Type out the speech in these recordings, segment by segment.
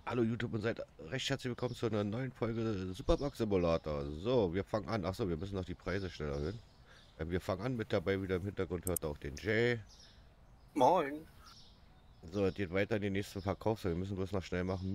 Hallo YouTube und seid recht herzlich willkommen zu einer neuen Folge Superbox Simulator. So, wir fangen an. Achso, wir müssen noch die Preise schnell erhöhen. Wir fangen an mit dabei wieder im Hintergrund hört auch den Jay. Moin. So, es geht weiter in den nächsten Verkauf. Wir müssen bloß noch schnell machen.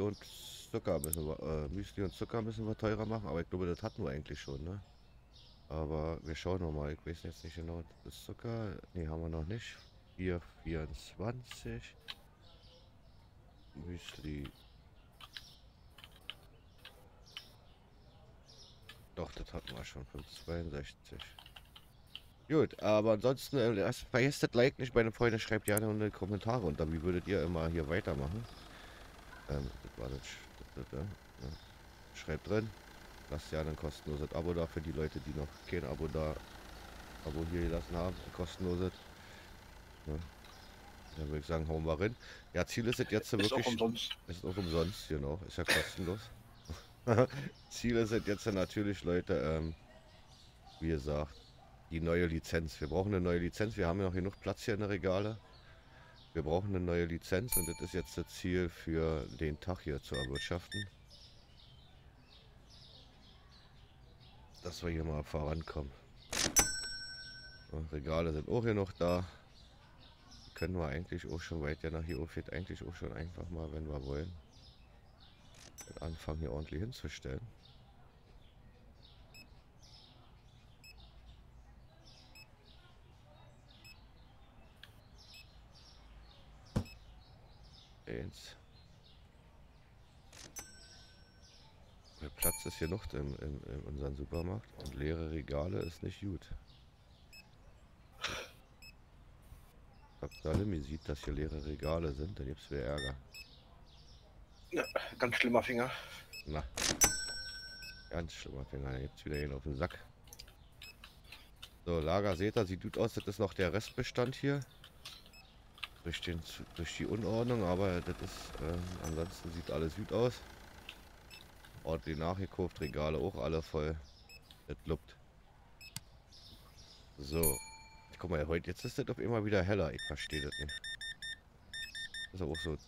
Müsli und Zucker müssen wir teurer machen, aber ich glaube, das hatten wir eigentlich schon, ne? Aber wir schauen noch mal. Ich weiß jetzt nicht genau. Das Zucker, ne, haben wir noch nicht. 4,24. Müsli. Doch, das hatten wir schon. 5,62. Gut, aber ansonsten, vergesst das Like nicht, meine Freunde, schreibt gerne in die Kommentare unter, wie würdet ihr immer hier weitermachen. Das war ja. Schreibt drin, lasst gerne ein kostenloses Abo da für die Leute, die noch kein Abo hier gelassen haben, ein kostenloses. Ne? Dann würde ich sagen, hauen wir rein. Ja, Ziel ist es jetzt Ist auch wirklich, umsonst. ist auch umsonst, genau, ist ja kostenlos. Ziel ist es jetzt natürlich, Leute, wie gesagt, die neue Lizenz. Wir brauchen eine neue Lizenz, wir haben ja noch genug Platz hier in den Regale. Wir brauchen eine neue Lizenz und das ist jetzt das Ziel für den Tag hier zu erwirtschaften. Dass wir hier mal vorankommen. Und Regale sind auch hier noch da. Die können wir eigentlich auch schon weit ja nach hier geht eigentlich auch schon einfach mal, wenn wir wollen, anfangen hier ordentlich hinzustellen. Eins. Der Platz ist hier noch in unserem Supermarkt und leere Regale ist nicht gut. Salimi sieht, dass hier leere Regale sind, dann gibt es wieder Ärger. Ja, ganz schlimmer Finger. Na, ganz schlimmer Finger, dann gibt es wieder jeden auf den Sack. So, Lager seht ihr, sieht gut aus. Das ist noch der Restbestand hier. Durch die Unordnung, aber das ist, ansonsten sieht alles gut aus. Ordentlich nachgekauft, Regale auch alle voll. Das luppt. So. Guck mal, heute, jetzt ist das auf immer wieder heller. Ich verstehe das nicht. Das ist auch so.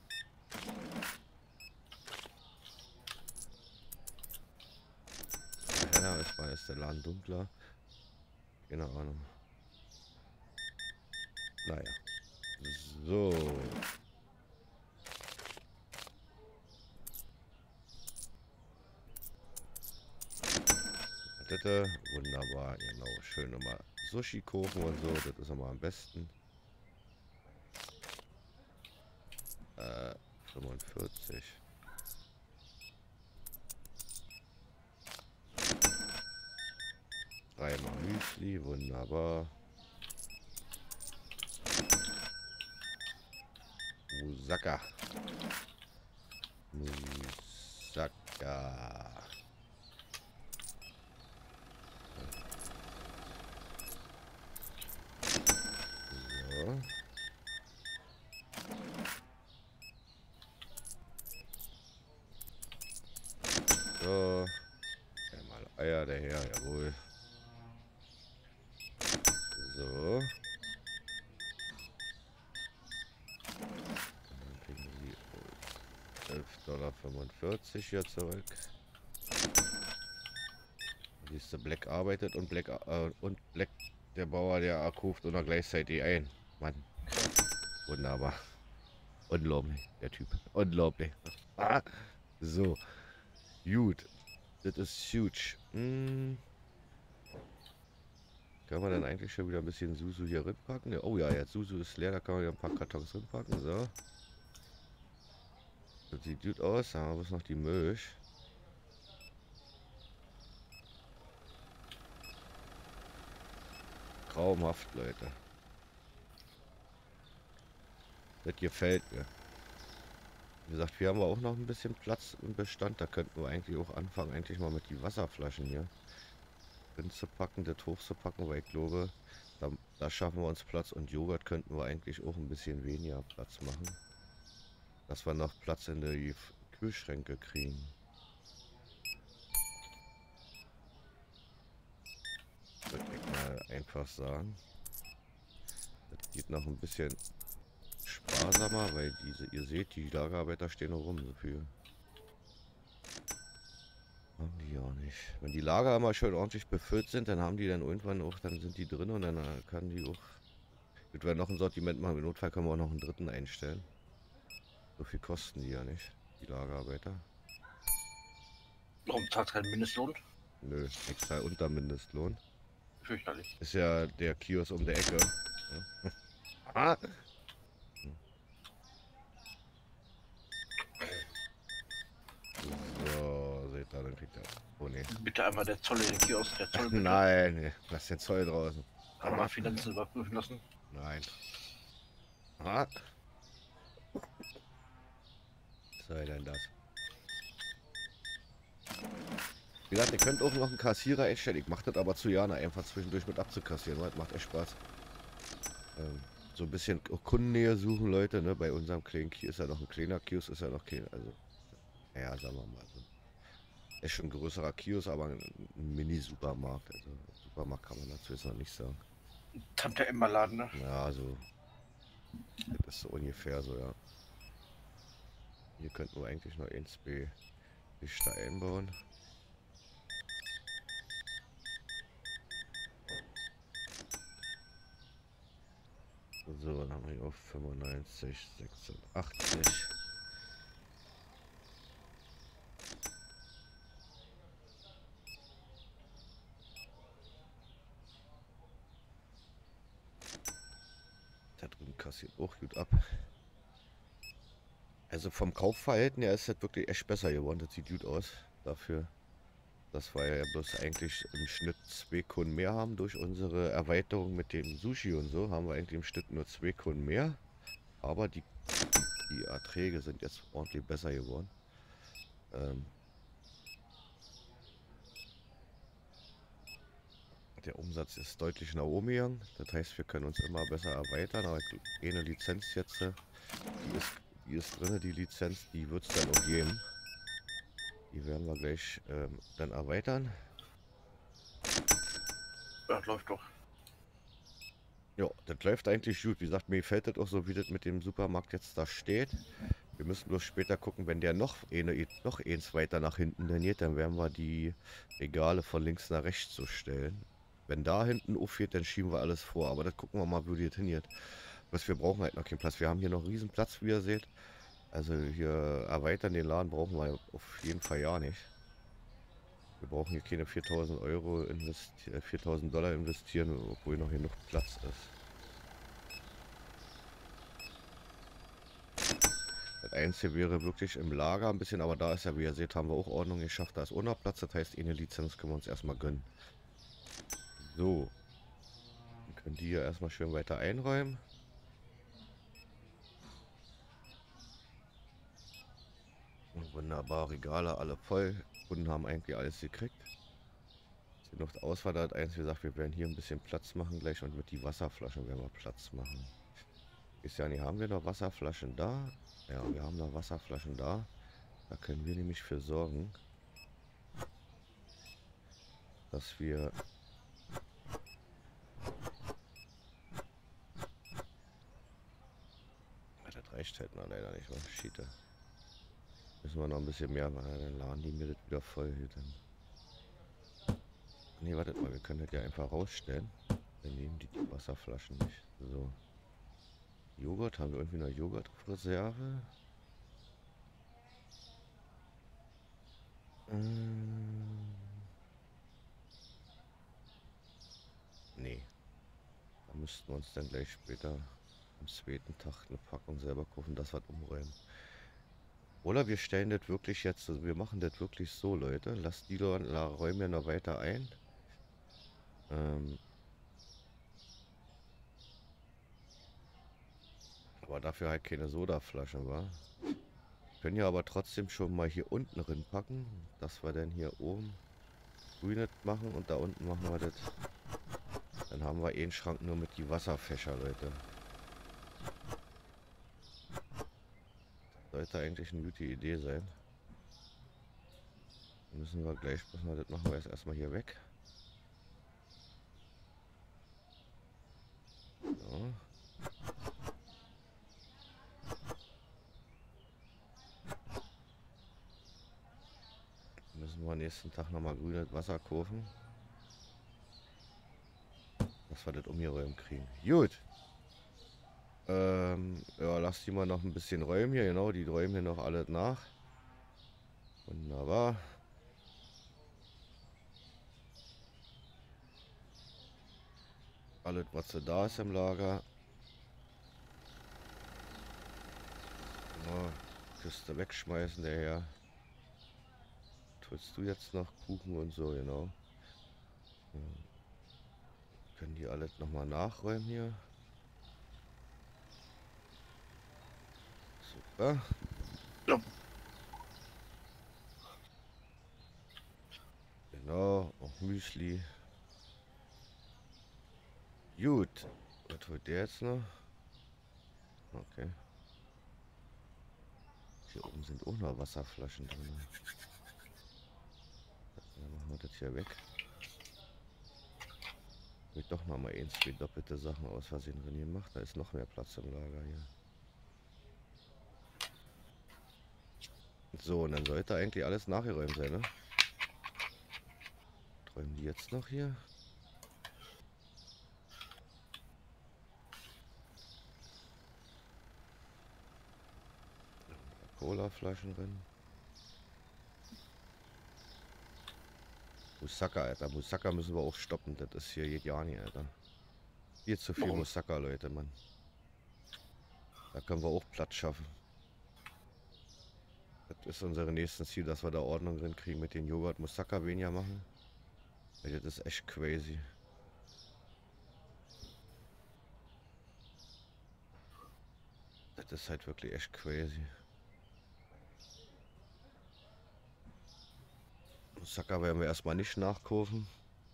Heller ist, mal ist der Laden dunkler. Keine Ahnung. Naja. So. Das, wunderbar, genau. Schön nochmal Sushi kochen und so. Das ist nochmal am besten. 45. Dreimal Müsli, wunderbar. Musaka. Musaka. So. So. Einmal Eier daher, jawohl. So. Dann kriegen sie 11,45 hier zurück. Siehst du, Black arbeitet und Black, der Bauer, der kauft oder gleichzeitig ein. Mann, wunderbar. Unglaublich, der Typ. Unglaublich. Ah, so, gut. Das ist huge. Kann man dann eigentlich schon wieder ein bisschen Susu hier reinpacken? Ja, oh ja, jetzt Susu ist leer, da kann man ja ein paar Kartons reinpacken. So. Das sieht gut aus. Da haben wir noch die Milch. Traumhaft, Leute. Das gefällt mir. Wie gesagt, hier haben wir auch noch ein bisschen Platz im Bestand. Da könnten wir eigentlich auch anfangen, eigentlich mal mit die Wasserflaschen hier hinzupacken, das hochzupacken, weil ich glaube, da schaffen wir uns Platz und Joghurt könnten wir eigentlich auch ein bisschen weniger Platz machen. Dass wir noch Platz in die Kühlschränke kriegen. Würde ich mal einfach sagen. Das geht noch ein bisschen sparsamer, weil diese, ihr seht, die Lagerarbeiter stehen noch rum, so viel. Haben die auch nicht. Wenn die Lager immer schön ordentlich befüllt sind, dann haben die dann irgendwann auch, dann sind die drin und dann kann die auch. Gut, wenn wir noch ein Sortiment machen, im Notfall können wir auch noch einen dritten einstellen. So viel kosten die ja nicht, die Lagerarbeiter. Warum zahlt kein Mindestlohn? Nö, extra unter Mindestlohn. Fürchterlich. Ist ja der Kiosk um der Ecke. Ja. Ah. So, seht ihr, dann kriegt er. Oh ne. Bitte einmal der Zoll in den Kiosk, der Zoll bitte. Nein, lass den Zoll draußen. Einmal Finanzen überprüfen lassen. Nein. Ah. Was soll denn das? Wie gesagt, ihr könnt auch noch einen Kassierer einstellen. Ich mache das aber zu Jana, einfach zwischendurch mit abzukassieren, weil das macht echt Spaß. So ein bisschen Kundennähe suchen, Leute, ne? Bei unserem kleinen Kiosk ist ja noch ein kleiner Kiosk, ist ja noch kein, also, naja, sagen wir mal, so. Ist schon ein größerer Kiosk, aber ein Mini-Supermarkt. Also, Supermarkt kann man dazu jetzt noch nicht sagen. Tante Emma Laden, ne? Ja, so. Das ist so ungefähr so, ja. Hier könnten wir eigentlich noch 1, 2 Lichter einbauen. So, dann haben wir auf 95, 86. Da drüben kassiert auch gut ab. Also vom Kaufverhalten her ist das wirklich echt besser geworden. Das sieht gut aus. Dafür, dass wir ja bloß eigentlich im Schnitt 2 Kunden mehr haben durch unsere Erweiterung mit dem Sushi und so, haben wir eigentlich im Schnitt nur 2 Kunden mehr. Aber die Erträge sind jetzt ordentlich besser geworden. Der Umsatz ist deutlich nach oben gegangen. Das heißt, wir können uns immer besser erweitern. Aber eine Lizenz jetzt, die ist drin, die Lizenz, die wird es dann auch geben. Die werden wir gleich dann erweitern. Ja, läuft doch. Ja, das läuft eigentlich gut. Wie gesagt, mir gefällt das auch so, wie das mit dem Supermarkt jetzt da steht. Wir müssen bloß später gucken, wenn der noch eins weiter nach hinten trainiert, dann werden wir die Regale von links nach rechts so stellen. Wenn da hinten aufgeht, dann schieben wir alles vor. Aber das gucken wir mal, wo die das hingeht. Was wir brauchen halt noch keinen Platz. Wir haben hier noch riesen Platz, wie ihr seht. Also hier erweitern den Laden brauchen wir auf jeden Fall ja nicht. Wir brauchen hier keine 4.000 Euro investieren, 4.000 Dollar investieren, obwohl noch genug Platz ist. Das Einzige wäre wirklich im Lager ein bisschen, aber da ist ja, wie ihr seht, haben wir auch Ordnung geschafft. Da ist ohne Platz, das heißt, eine Lizenz können wir uns erstmal gönnen. So. Dann können die hier erstmal schön weiter einräumen. Wunderbar, Regale alle voll. Kunden haben eigentlich alles gekriegt. Ist hier noch Auswahl, da hat eins gesagt, wir werden hier ein bisschen Platz machen gleich und mit die Wasserflaschen werden wir Platz machen. Ist ja nicht, haben wir noch Wasserflaschen da? Ja, wir haben noch Wasserflaschen da. Da können wir nämlich für sorgen, dass wir das reicht halt noch leider nicht, was Schiete. Müssen wir noch ein bisschen mehr machen, dann laden die mir das wieder voll hier dann. Ne, wartet mal, wir können das ja einfach rausstellen. Dann nehmen die Wasserflaschen nicht. So. Joghurt, haben wir irgendwie noch Joghurt auf Reserve? Nee. Da müssten wir uns dann gleich später am zweiten Tag eine Packung selber kaufen, das was umräumen. Oder wir stellen das wirklich jetzt, also wir machen das wirklich so, Leute. Lasst die räumen ja noch weiter ein. Aber dafür halt keine Sodaflaschen, wa? Können ja aber trotzdem schon mal hier unten drin packen, dass wir dann hier oben grünes machen und da unten machen wir das. Dann haben wir einen Schrank nur mit die Wasserfächer, Leute. Sollte eigentlich eine gute Idee sein. Dann müssen wir gleich, das machen wir jetzt erstmal hier weg. So. Müssen wir nächsten Tag nochmal grünes Wasser kaufen. Dass wir das umgeräumt kriegen. Gut. Ja, lass die mal noch ein bisschen räumen hier. Genau, die räumen hier noch alles nach. Wunderbar. Alles, was so da ist im Lager. Genau. Küste wegschmeißen, der Herr. Tust du jetzt noch Kuchen und so, genau. Ja. Können die alles nochmal nachräumen hier. Super. Ja. Genau, auch Müsli. Gut. Was holt der jetzt noch? Okay. Hier oben sind auch noch Wasserflaschen drin. Dann machen wir das hier weg. Wird doch noch mal 1, 2 doppelte Sachen aus Versehen drin gemacht. Da ist noch mehr Platz im Lager hier. So, und dann sollte eigentlich alles nachgeräumt sein, ne? Räumen die jetzt noch hier? Cola-Flaschen drin. Moussaka, Alter. Moussaka müssen wir auch stoppen. Das ist hier geht ja nicht, Alter. Hier zu viel Moussaka, Leute, Mann. Da können wir auch Platz schaffen. Das ist unser nächstes Ziel, dass wir da Ordnung drin kriegen mit den Joghurt Moussaka weniger machen. Weil das ist echt crazy. Das ist halt wirklich echt crazy. Moussaka werden wir erstmal nicht nachkaufen.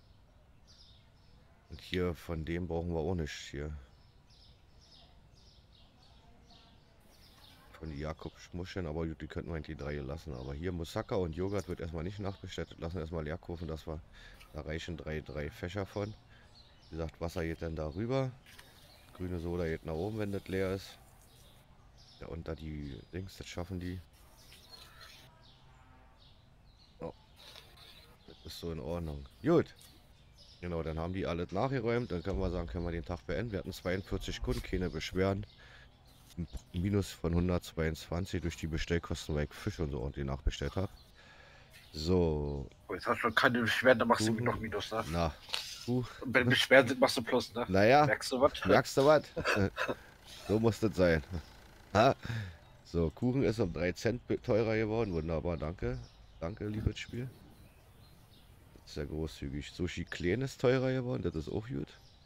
Und hier von dem brauchen wir auch nicht hier. Von die Jakobsmuscheln, aber gut, die könnten wir eigentlich 3 lassen. Aber hier Moussaka und Joghurt wird erstmal nicht nachbestellt. Lassen erstmal leer kaufen, dass wir, da reichen drei Fächer von. Wie gesagt, Wasser geht dann darüber. Grüne Soda geht nach oben, wenn das leer ist. Ja, und da die Dings, das schaffen die. Oh, das ist so in Ordnung. Gut. Genau, dann haben die alles nachgeräumt. Dann können wir sagen, können wir den Tag beenden. Wir hatten 42 Kunden, keine Beschwerden. Ein Minus von 122 durch die Bestellkosten, weil ich Fisch und so ordentlich nachbestellt habe. So. Oh, jetzt hast du schon keine Beschwerden, dann machst du Kuchen. noch Minus, ne? Na. Und wenn Beschwerden sind, machst du Plus, ne? Naja. Merkst du was? Merkst du was? So muss das sein. Ha? So, Kuchen ist um 3 Cent teurer geworden. Wunderbar, danke. Danke, liebes Spiel. Das ist ja großzügig. Sushi Klein ist teurer geworden, das ist auch gut.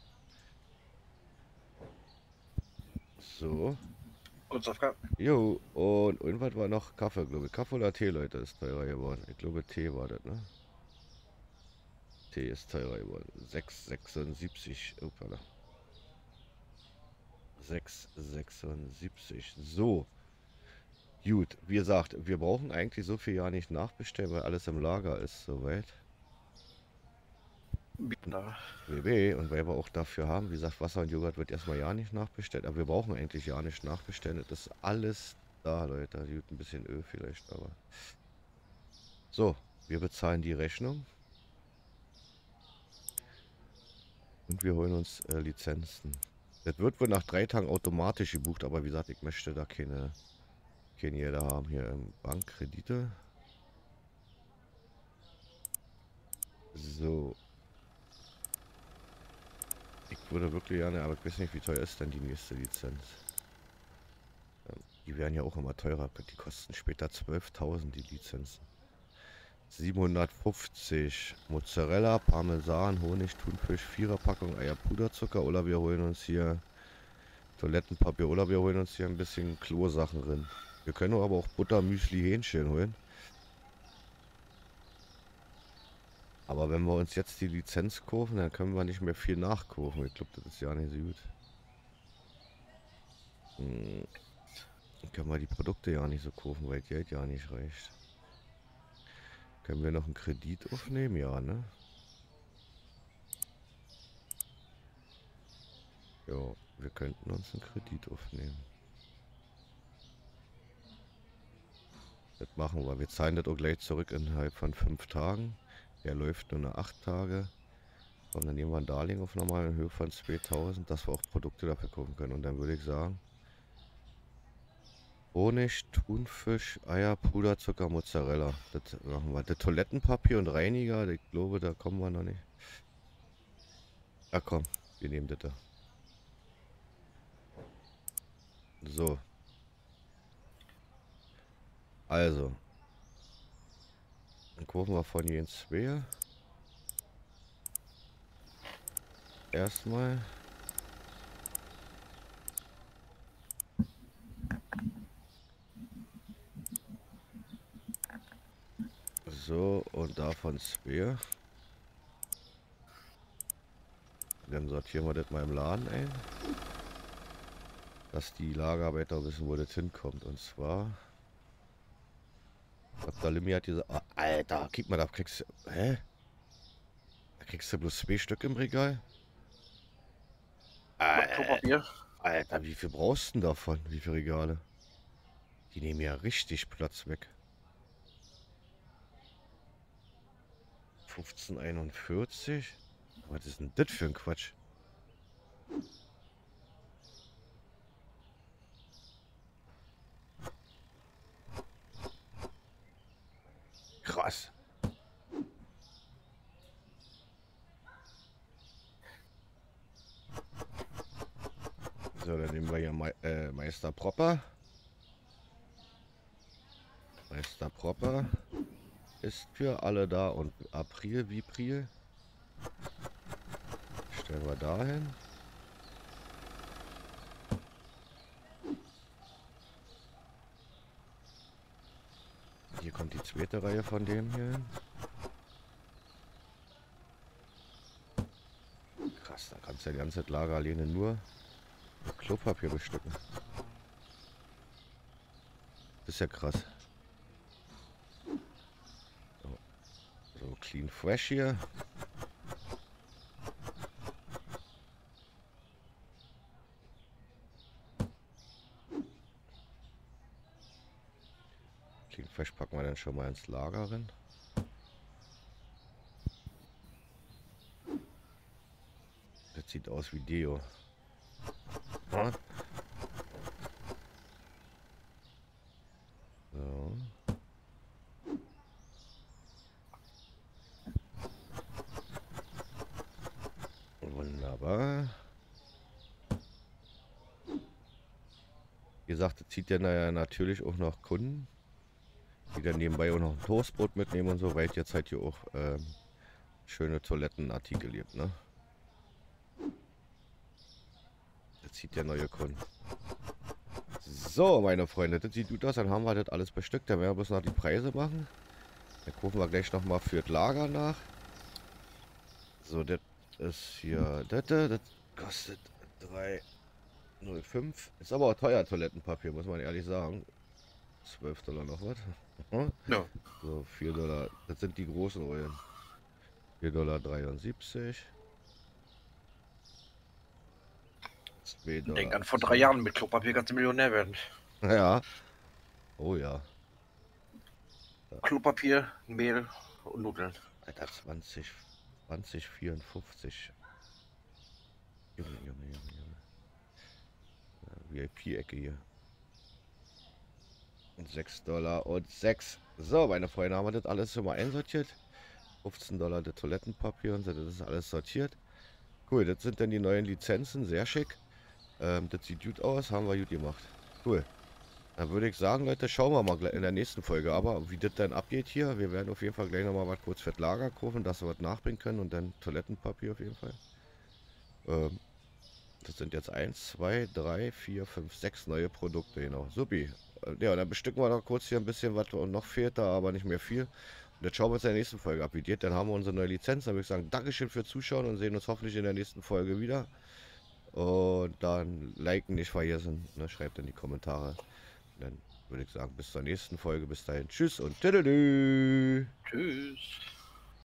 So. Kurz Aufgabe. Jo, und irgendwas war noch Kaffee, glaube ich. Kaffee oder Tee, Leute, ist teurer geworden. Ich glaube, Tee war das, ne? Tee ist teurer geworden. 6,76. Upala. 6,76. So. Gut, wie gesagt, wir brauchen eigentlich so viel ja nicht nachbestellen, weil alles im Lager ist soweit. WB, und weil wir auch dafür haben, wie gesagt, Wasser und Joghurt wird erstmal ja nicht nachbestellt, aber wir brauchen eigentlich ja nicht nachbestellen. Das ist alles da, Leute. Gut, ein bisschen Öl vielleicht, aber. So, wir bezahlen die Rechnung. Und wir holen uns Lizenzen. Das wird wohl nach 3 Tagen automatisch gebucht, aber wie gesagt, ich möchte da keine jeder haben hier im Bankkredite. So. Ich würde wirklich gerne, aber ich weiß nicht, wie teuer ist denn die nächste Lizenz. Die werden ja auch immer teurer. Die kosten später 12.000 die Lizenzen. 750 Mozzarella, Parmesan, Honig, Thunfisch, 4er Packung Eier, Puderzucker. Oder wir holen uns hier Toilettenpapier. Oder wir holen uns hier ein bisschen Klosachen drin. Wir können aber auch Butter, Müsli, Hähnchen holen. Aber wenn wir uns jetzt die Lizenz kaufen, dann können wir nicht mehr viel nachkaufen. Ich glaube, das ist ja nicht so gut. Dann können wir die Produkte ja nicht so kaufen, weil Geld ja nicht reicht. Können wir noch einen Kredit aufnehmen? Ja, ne? Ja, wir könnten uns einen Kredit aufnehmen. Das machen wir. Wir zahlen das auch gleich zurück innerhalb von 5 Tagen. Der läuft nur noch 8 Tage. Und dann nehmen wir ein Darlehen auf nochmal in Höhe von 2000, dass wir auch Produkte dafür kaufen können. Und dann würde ich sagen, Honig, Thunfisch, Eier, Puderzucker, Mozzarella. Das machen wir. Das Toilettenpapier und Reiniger, ich glaube, da kommen wir noch nicht. Ja komm, wir nehmen das da. So. Also. Dann kaufen wir von jeden zwei. Erstmal. So, und davon zwei. Dann sortieren wir das mal im Laden ein. Dass die Lagerarbeiter wissen, wo das hinkommt. Und zwar... Dr. Limmy hat diese... Oh, Alter, guck mal, da kriegst du... Hä? Da kriegst du bloß 2 Stück im Regal? Klopapier. Alter, wie viel brauchst du denn davon? Wie viele Regale? Die nehmen ja richtig Platz weg. 1541. Was ist denn das für ein Quatsch? Krass. So, dann nehmen wir hier Meister Propper. Meister Propper ist für alle da und April wie Priel. Stellen wir dahin. Hier kommt die zweite Reihe von dem hier hin. Krass, da kannst du die ganze Lager alleine nur mit Klopapier bestücken. Das ist ja krass. So, clean fresh hier. Clean fresh packen wir dann schon mal ins Lager rein. Das sieht aus wie Deo. Ja. So. Wunderbar. Wie gesagt, das zieht ja natürlich auch noch Kunden, die dann nebenbei auch noch ein Toastbrot mitnehmen und so, weil jetzt halt hier auch schöne Toilettenartikel gibt, ne? Das zieht ja neue Kunden. So, meine Freunde, das sieht gut aus. Dann haben wir das alles bestückt. Dann werden wir bloß noch die Preise machen. Dann gucken wir gleich nochmal für das Lager nach. So, das ist hier... Das kostet 3,05. Ist aber auch teuer, Toilettenpapier, muss man ehrlich sagen. 12 Dollar noch was. Ja. So, 4 Dollar. Das sind die großen Rollen. 4,73 Dollar. 2 Dollar. Denk an, vor 3 Jahren mit Klopapier kannst du Millionär werden. Ja. Oh ja. Klopapier, Mehl und Nudeln. Alter, 2054. Junge. Ja, VIP-Ecke hier. Und 6 Dollar und 6. So, meine Freunde, haben wir das alles schon mal einsortiert. 15 Dollar das Toilettenpapier und so, das ist alles sortiert. Cool, das sind dann die neuen Lizenzen, sehr schick. Das sieht gut aus, haben wir gut gemacht. Cool. Dann würde ich sagen, Leute, schauen wir mal in der nächsten Folge. Aber wie das dann abgeht hier, wir werden auf jeden Fall gleich nochmal was kurz für das Lager kaufen, dass wir was nachbringen können und dann Toilettenpapier auf jeden Fall. Das sind jetzt 1, 2, 3, 4, 5, 6 neue Produkte, genau. Supi. Ja, dann bestücken wir noch kurz hier ein bisschen, was noch fehlt da, aber nicht mehr viel. Und jetzt schauen wir uns in der nächsten Folge ab, wie geht. Dann haben wir unsere neue Lizenz. Dann würde ich sagen, Dankeschön für Zuschauen und sehen uns hoffentlich in der nächsten Folge wieder. Und dann liken nicht vergessen, ne, schreibt in die Kommentare. Und dann würde ich sagen, bis zur nächsten Folge. Bis dahin. Tschüss und tüdelü. Tschüss.